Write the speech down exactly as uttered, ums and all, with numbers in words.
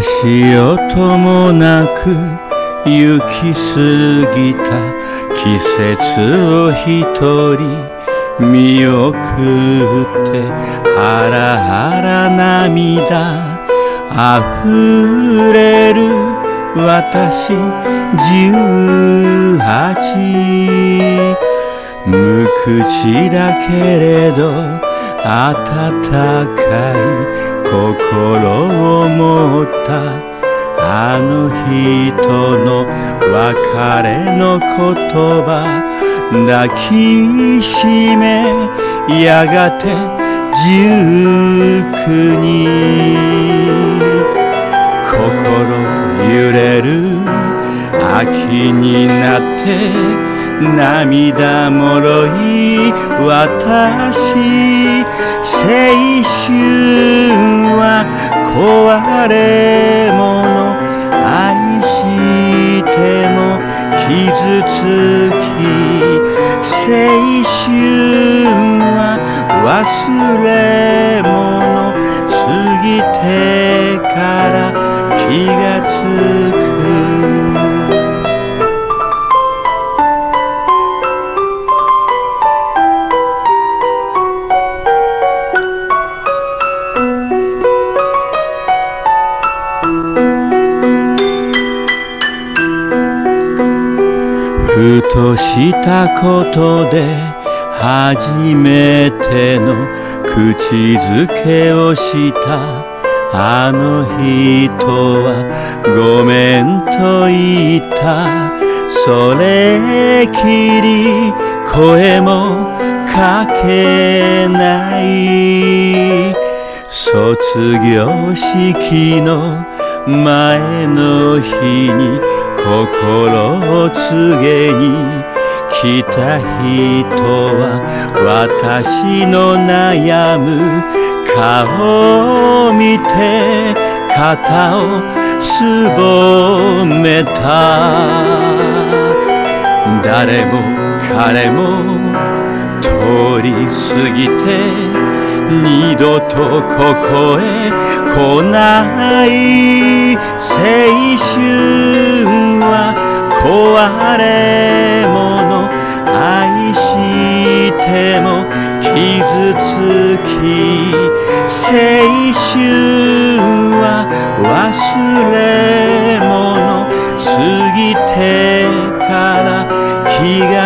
足音もなく行き過ぎた季節を一人見送ってハラハラ涙あふれる私じゅうはち無口だけれど温かい心を持ったあの人の別れの言葉抱きしめやがて熟に心揺れる秋になって涙もろい私青春は壊れ物愛しても傷つき青春は忘れ物過ぎてから気がつくふとしたことで初めての口づけをしたあの人はごめんと言ったそれきり声もかけない卒業式の前の日に心を告げに来た人は私の悩む顔を見て肩をすぼめた誰も彼も通り過ぎて二度とここへ来ない青春は壊れ物愛しても傷つき青春は忘れ物過ぎてから気が